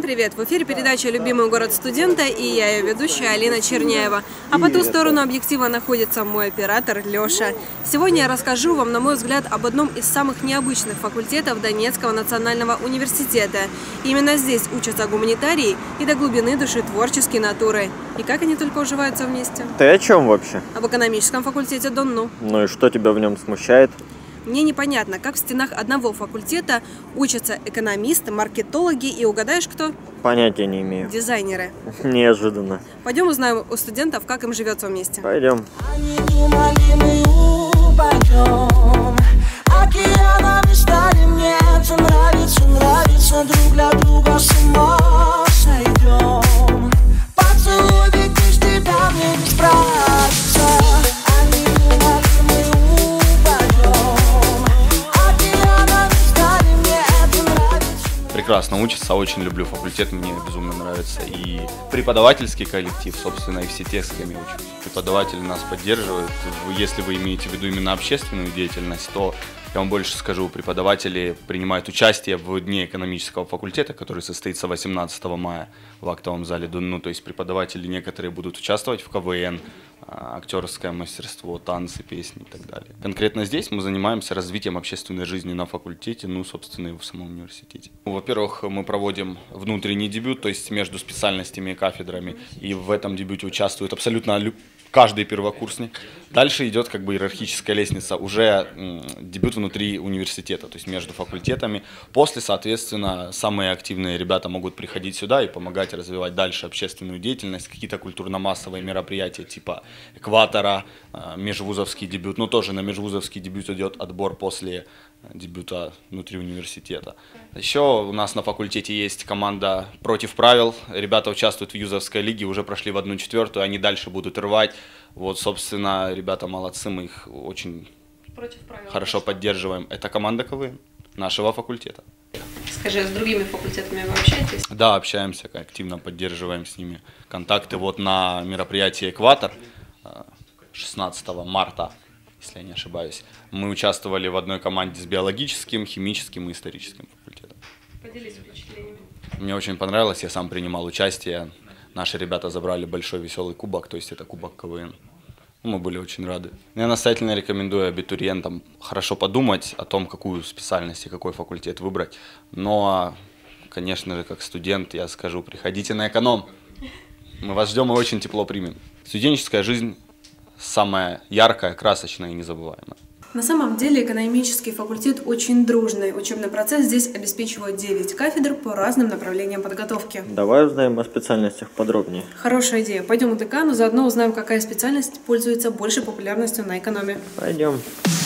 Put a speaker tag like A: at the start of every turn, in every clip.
A: привет! В эфире передача «Любимый город студента» и я ее ведущая Алина Черняева. А по ту сторону объектива находится мой оператор Леша. Сегодня я расскажу вам, на мой взгляд, об одном из самых необычных факультетов Донецкого национального университета. Именно здесь учатся гуманитарии и до глубины души творческие натуры. И как они только уживаются вместе.
B: Ты о чем вообще?
A: Об экономическом факультете Донну.
B: Ну и что тебя в нем смущает?
A: Мне непонятно, как в стенах одного факультета учатся экономисты, маркетологи и, угадаешь, кто?
B: Понятия не имею.
A: Дизайнеры.
B: Неожиданно.
A: Пойдем узнаем у студентов, как им живется вместе.
B: Пойдем.
C: Прекрасно учится, очень люблю факультет, мне безумно нравится и преподавательский коллектив, собственно, и все те, с кем я учусь. Преподаватели нас поддерживают. Если вы имеете в виду именно общественную деятельность, то я вам больше скажу, преподаватели принимают участие в Дне экономического факультета, который состоится 18 мая в актовом зале Донну. То есть преподаватели некоторые будут участвовать в КВН, актерское мастерство, танцы, песни и так далее. Конкретно здесь мы занимаемся развитием общественной жизни на факультете, ну, собственно, и в самом университете. Во-первых, мы проводим внутренний дебют, то есть между специальностями и кафедрами, и в этом дебюте участвует абсолютно каждый первокурсник. Дальше идет как бы иерархическая лестница, уже дебют внутри университета, то есть между факультетами. После, соответственно, самые активные ребята могут приходить сюда и помогать развивать дальше общественную деятельность, какие-то культурно-массовые мероприятия типа экватора, межвузовский дебют. Но тоже на межвузовский дебют идет отбор после дебюта внутри университета. Еще у нас на факультете есть команда «Против правил». Ребята участвуют в юзовской лиге, уже прошли в 1/4, они дальше будут рвать. Вот, собственно, ребята молодцы, мы их очень хорошо поддерживаем. Это команда КВН нашего факультета.
A: Скажи, с другими факультетами вы общаетесь?
C: Да, общаемся, активно поддерживаем с ними контакты. Вот на мероприятии «Экватор» 16 марта, если я не ошибаюсь, мы участвовали в одной команде с биологическим, химическим и историческим факультетом.
A: Поделись впечатлениями.
C: Мне очень понравилось, я сам принимал участие. Наши ребята забрали большой веселый кубок, то есть это кубок КВН. Мы были очень рады. Я настоятельно рекомендую абитуриентам хорошо подумать о том, какую специальность и какой факультет выбрать. Но, конечно же, как студент, я скажу, приходите на эконом. Мы вас ждем и очень тепло примем. Студенческая жизнь самая яркая, красочная и незабываемая.
A: На самом деле экономический факультет очень дружный. Учебный процесс здесь обеспечивает 9 кафедр по разным направлениям подготовки.
B: Давай узнаем о специальностях подробнее.
A: Хорошая идея. Пойдем к декану, заодно узнаем, какая специальность пользуется большей популярностью на экономе.
B: Пойдем.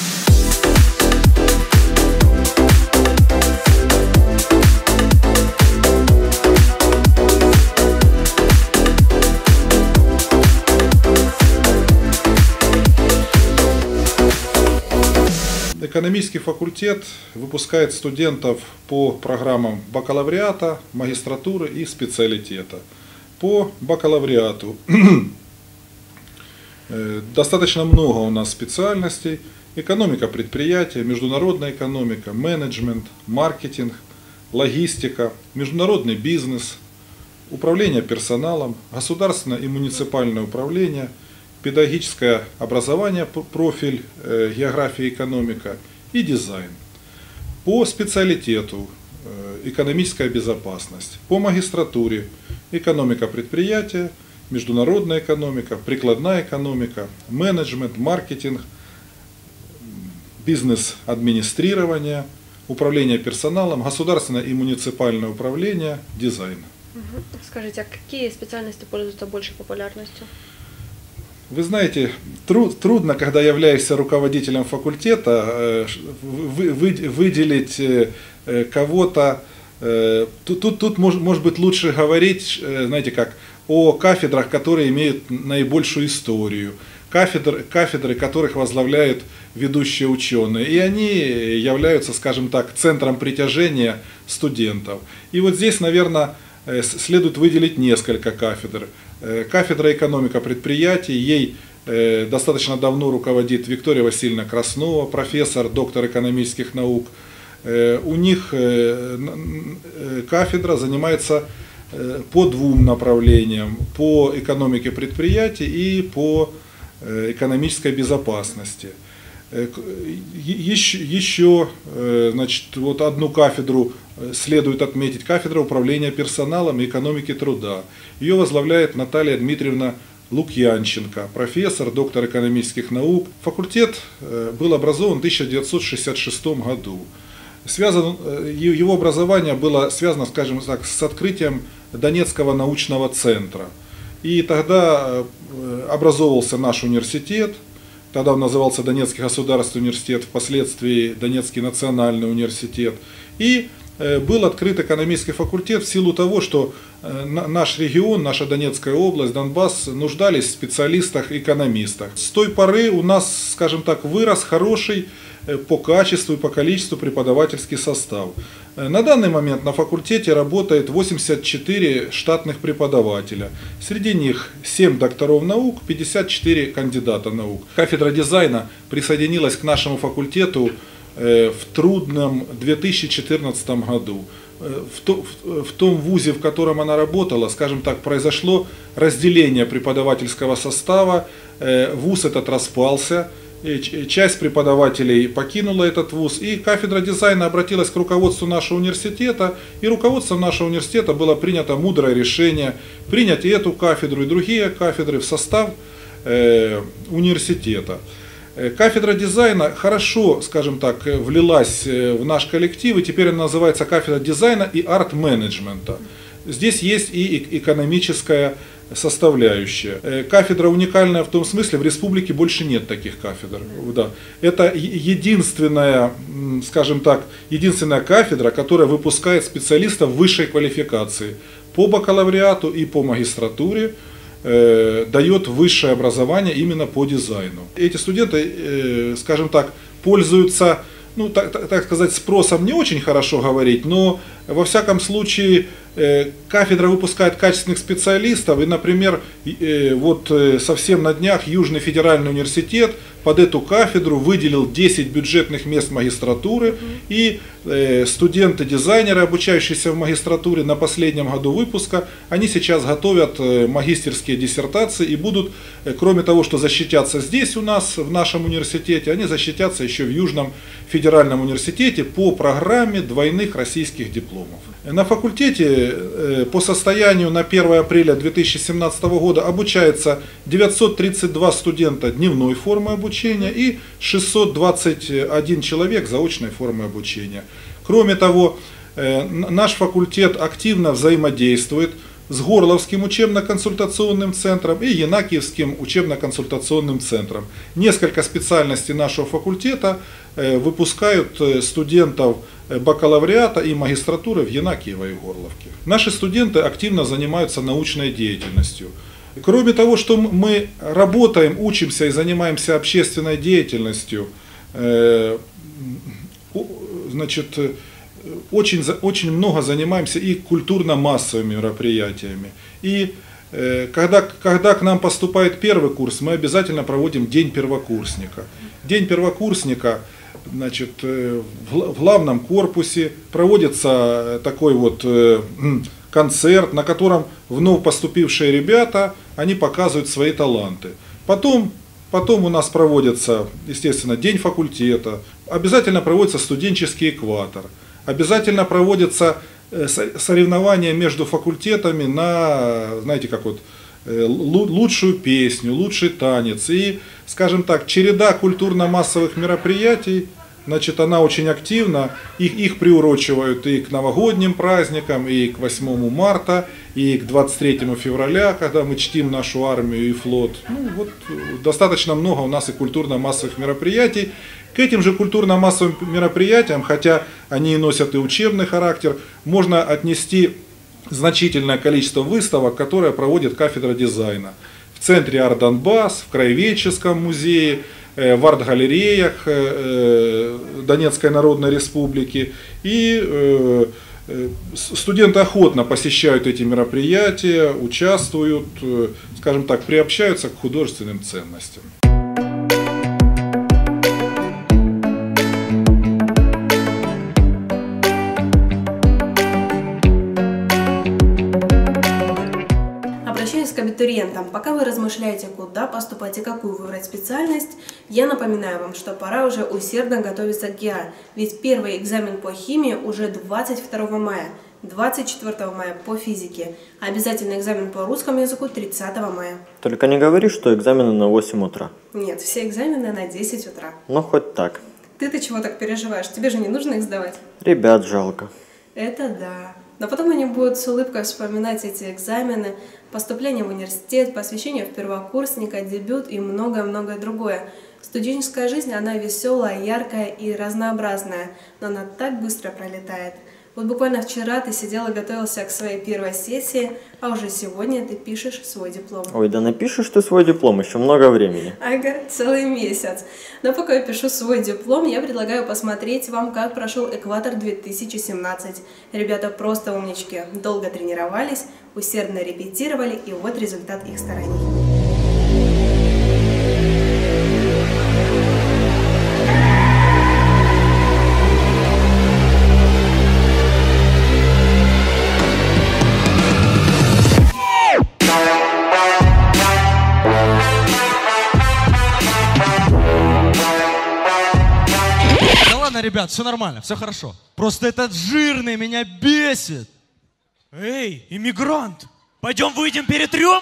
D: Экономический факультет выпускает студентов по программам бакалавриата, магистратуры и специалитета. По бакалавриату достаточно много у нас специальностей. Экономика предприятия, международная экономика, менеджмент, маркетинг, логистика, международный бизнес, управление персоналом, государственное и муниципальное управление, педагогическое образование, профиль география и экономика и дизайн. По специалитету экономическая безопасность. По магистратуре экономика предприятия, международная экономика, прикладная экономика, менеджмент, маркетинг, бизнес-администрирование, управление персоналом, государственное и муниципальное управление, дизайн.
E: Скажите, а какие специальности пользуются большей популярностью?
D: Вы знаете, трудно, когда являешься руководителем факультета, выделить кого-то. Тут может быть лучше говорить, знаете как, о кафедрах, которые имеют наибольшую историю, кафедры, которых возглавляют ведущие ученые, и они являются, скажем так, центром притяжения студентов. И вот здесь, наверное, следует выделить несколько кафедр. Кафедра экономика предприятий, ей достаточно давно руководит Виктория Васильевна Краснова, профессор, доктор экономических наук. У них кафедра занимается по двум направлениям: по экономике предприятий и по экономической безопасности. Еще, значит, вот одну кафедру следует отметить: кафедра управления персоналом и экономики труда. Ее возглавляет Наталья Дмитриевна Лукьянченко, профессор, доктор экономических наук. Факультет был образован в 1966 году. Его образование было связано, скажем так, с открытием Донецкого научного центра. И тогда образовывался наш университет. Тогда он назывался Донецкий государственный университет, впоследствии Донецкий национальный университет. И был открыт экономический факультет в силу того, что наш регион, наша Донецкая область, Донбасс нуждались в специалистах-экономистах. С той поры у нас, скажем так, вырос хороший по качеству и по количеству преподавательский состав. На данный момент на факультете работает 84 штатных преподавателя. Среди них 7 докторов наук, 54 кандидата наук. Кафедра дизайна присоединилась к нашему факультету в трудном 2014 году. В том вузе, в котором она работала, скажем так, произошло разделение преподавательского состава. Вуз этот распался. Часть преподавателей покинула этот вуз, и кафедра дизайна обратилась к руководству нашего университета, и руководством нашего университета было принято мудрое решение принять и эту кафедру, и другие кафедры в состав университета. Кафедра дизайна хорошо, скажем так, влилась в наш коллектив, и теперь она называется кафедра дизайна и арт-менеджмента. Здесь есть и экономическая составляющая. Кафедра уникальная в том смысле, в республике больше нет таких кафедр. Да. Это единственная, скажем так, единственная кафедра, которая выпускает специалистов высшей квалификации по бакалавриату и по магистратуре, дает высшее образование именно по дизайну. Эти студенты, скажем так, пользуются, ну, так сказать, спросом не очень хорошо говорить, но во всяком случае кафедра выпускает качественных специалистов. И, например, вот совсем на днях Южный федеральный университет под эту кафедру выделил 10 бюджетных мест магистратуры, и студенты-дизайнеры, обучающиеся в магистратуре на последнем году выпуска, они сейчас готовят магистерские диссертации и будут, кроме того, что защитятся здесь у нас, в нашем университете, они защитятся еще в Южном федеральном университете по программе двойных российских дипломов. На факультете по состоянию на 1 апреля 2017 года обучается 932 студента дневной формы обучения и 621 человек заочной формы обучения. Кроме того, наш факультет активно взаимодействует с Горловским учебно-консультационным центром и Янакиевским учебно-консультационным центром. Несколько специальностей нашего факультета выпускают студентов бакалавриата и магистратуры в Янакиево и Горловке. Наши студенты активно занимаются научной деятельностью. Кроме того, что мы работаем, учимся и занимаемся общественной деятельностью, значит, очень много занимаемся и культурно-массовыми мероприятиями. И когда к нам поступает первый курс, мы обязательно проводим День первокурсника. День первокурсника, значит, в главном корпусе проводится такой вот концерт, на котором вновь поступившие ребята, они показывают свои таланты. Потом у нас проводится, естественно, День факультета, обязательно проводится студенческий экватор, обязательно проводятся соревнования между факультетами на, знаете, как вот, лучшую песню, лучший танец. И, скажем так, череда культурно-массовых мероприятий, значит, она очень активна. Их приурочивают и к новогодним праздникам, и к 8 марта, и к 23 февраля, когда мы чтим нашу армию и флот. Ну, вот, достаточно много у нас и культурно-массовых мероприятий. К этим же культурно-массовым мероприятиям, хотя они носят и учебный характер, можно отнести значительное количество выставок, которые проводит кафедра дизайна. В центре Арт-Донбасс, в Краеведческом музее, в арт-галереях Донецкой Народной Республики. И студенты охотно посещают эти мероприятия, участвуют, скажем так, приобщаются к художественным ценностям.
A: абитуриентам, пока вы размышляете, куда поступать и какую выбрать специальность, я напоминаю вам, что пора уже усердно готовиться к ГИА, ведь первый экзамен по химии уже 22 мая, 24 мая по физике, а обязательный экзамен по русскому языку 30 мая.
B: Только не говори, что экзамены на 8 утра.
A: Нет, все экзамены на 10 утра.
B: Ну, хоть так.
A: Ты чего так переживаешь? Тебе же не нужно их сдавать.
B: Ребят жалко.
A: Это да. Но потом они будут с улыбкой вспоминать эти экзамены, поступление в университет, посвящение в первокурсника, дебют и многое-многое другое. Студенческая жизнь, она веселая, яркая и разнообразная, но она так быстро пролетает. Вот буквально вчера ты сидел и готовился к своей первой сессии, а уже сегодня ты пишешь свой диплом.
B: Ой, да напишешь ты свой диплом, еще много времени.
A: Ага, целый месяц. Но пока я пишу свой диплом, я предлагаю посмотреть вам, как прошел Экватор 2017. Ребята просто умнички, долго тренировались, усердно репетировали, и вот результат их стараний.
F: Ребят, все нормально, все хорошо. Просто этот жирный меня бесит. Эй, иммигрант, пойдем выйдем перетрем?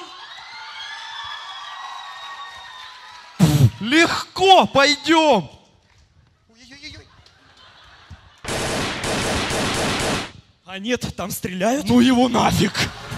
F: Легко, пойдем. А нет, там стреляют. Ну его нафиг.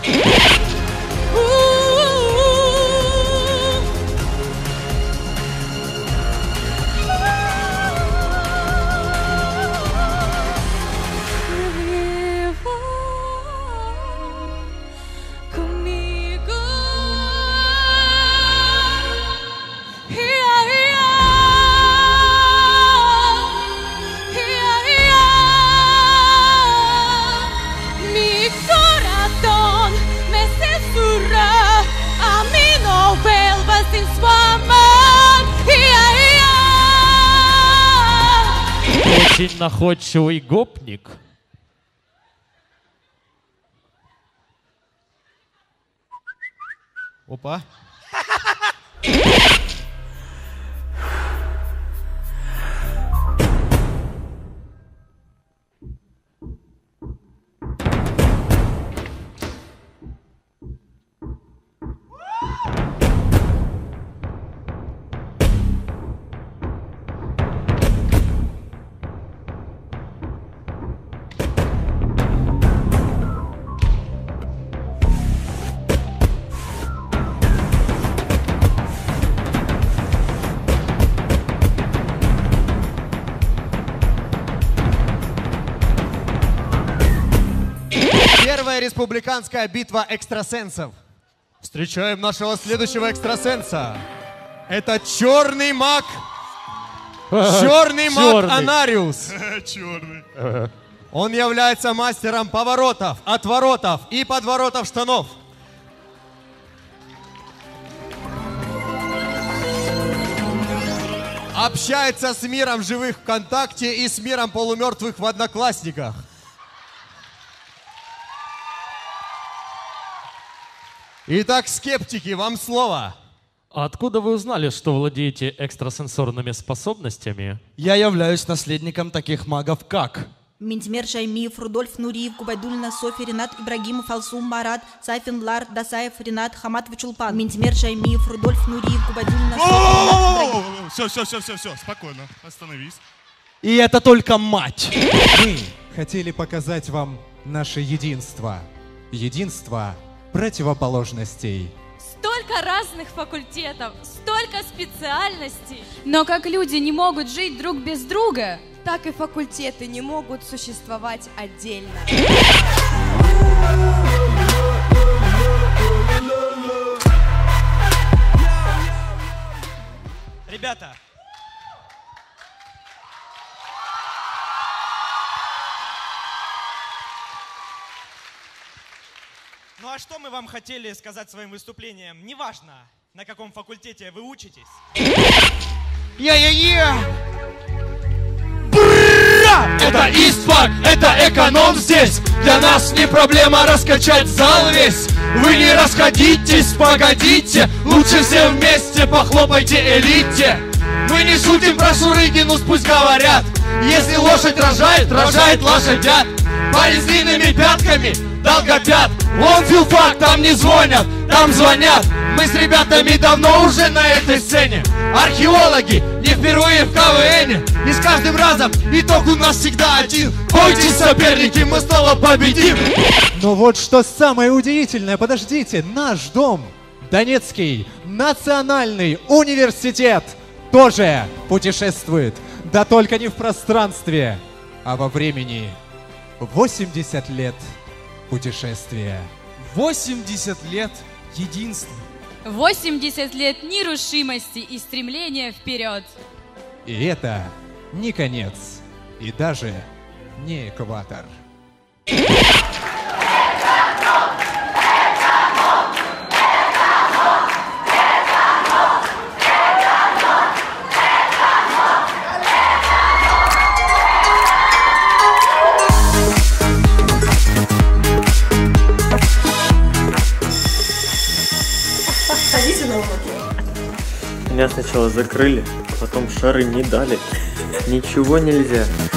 G: Очень находчивый гопник.
F: Опа.
H: Первая республиканская битва экстрасенсов. Встречаем нашего следующего экстрасенса. Это черный маг. Черный маг Анариус. Черный. Он является мастером поворотов, отворотов и подворотов штанов. Общается с миром живых ВКонтакте и с миром полумертвых в Одноклассниках. Итак, скептики, вам слово.
G: А откуда вы узнали, что владеете экстрасенсорными способностями?
F: Я являюсь наследником таких магов, как...
I: Минтимер Шаймиев, Рудольф Нуриев, Губайдулина, София, Ренат Ибрагимов, Алсум, Марат, Сайфин, Лар, Дасаев, Ренат, Хаматович Улпан. Минтимер Шаймиев, Рудольф Нуриев, Губайдулина, София, Ренат
J: Все, спокойно, остановись.
F: И это только мать.
K: Мы хотели показать вам наше единство. Единство противоположностей.
L: Столько разных факультетов, столько специальностей. Но как люди не могут жить друг без друга,
M: так и факультеты не могут существовать отдельно.
F: Ребята, ну а что мы вам хотели сказать своим выступлением? Неважно, на каком факультете вы учитесь.
H: Бра!
F: Это Истпак, это эконом здесь. Для нас не проблема раскачать зал весь. Вы не расходитесь, погодите. Лучше все вместе похлопайте элите. Мы не шутим про Шурыгинус, пусть говорят. Если лошадь рожает, рожает лошадят. Парень с длинными пятками, долгопят. Вон филфак, там не звонят, там звонят. Мы с ребятами давно уже на этой сцене. Археологи, не впервые в КВН. И с каждым разом итог у нас всегда один. Бойтесь, соперники, мы снова победим.
K: Но вот что самое удивительное, подождите, наш дом, Донецкий национальный университет, тоже путешествует, да только не в пространстве, а во времени. 80 лет путешествия.
F: 80 лет единства.
L: 80 лет нерушимости и стремления вперед.
K: И это не конец, и даже не экватор.
A: Ходите на уроки.
B: Меня сначала закрыли, потом шары не дали. Ничего нельзя.